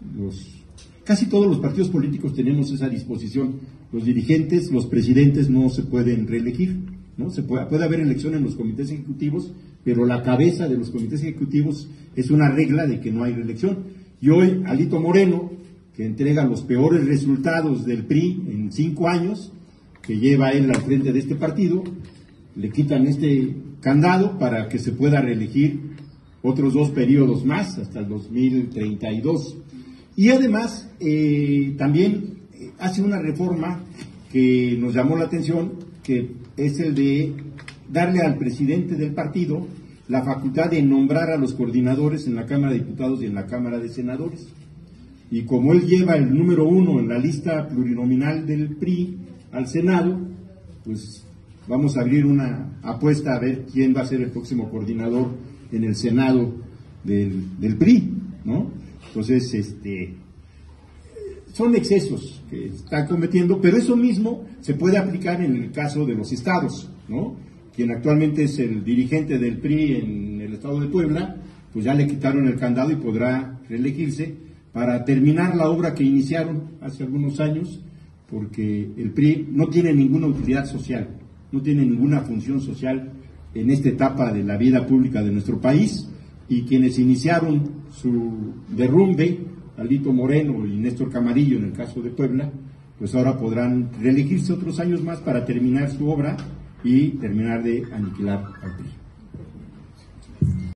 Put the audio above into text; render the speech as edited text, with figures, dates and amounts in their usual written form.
casi todos los partidos políticos tenemos esa disposición. Los dirigentes, los presidentes no se pueden reelegir, ¿no? Puede haber elección en los comités ejecutivos, pero la cabeza de los comités ejecutivos es una regla de que no hay reelección. Y hoy, Alito Moreno, que entrega los peores resultados del PRI en 5 años, que lleva él al frente de este partido, le quitan este candado para que se pueda reelegir otros 2 periodos más, hasta el 2032. Y además, también hace una reforma que nos llamó la atención, que es el de darle al presidente del partido la facultad de nombrar a los coordinadores en la Cámara de Diputados y en la Cámara de Senadores. Y como él lleva el número 1 en la lista plurinominal del PRI al Senado, pues vamos a abrir una apuesta a ver quién va a ser el próximo coordinador en el Senado del PRI, ¿no? Entonces, son excesos que está cometiendo, pero eso mismo se puede aplicar en el caso de los estados, ¿no? Quien actualmente es el dirigente del PRI en el estado de Puebla, pues ya le quitaron el candado y podrá reelegirse para terminar la obra que iniciaron hace algunos años, porque el PRI no tiene ninguna utilidad social, no tiene ninguna función social en esta etapa de la vida pública de nuestro país, y quienes iniciaron su derrumbe, Alito Moreno y Néstor Camarillo en el caso de Puebla, pues ahora podrán reelegirse otros años más para terminar su obra y terminar de aniquilar al PRI.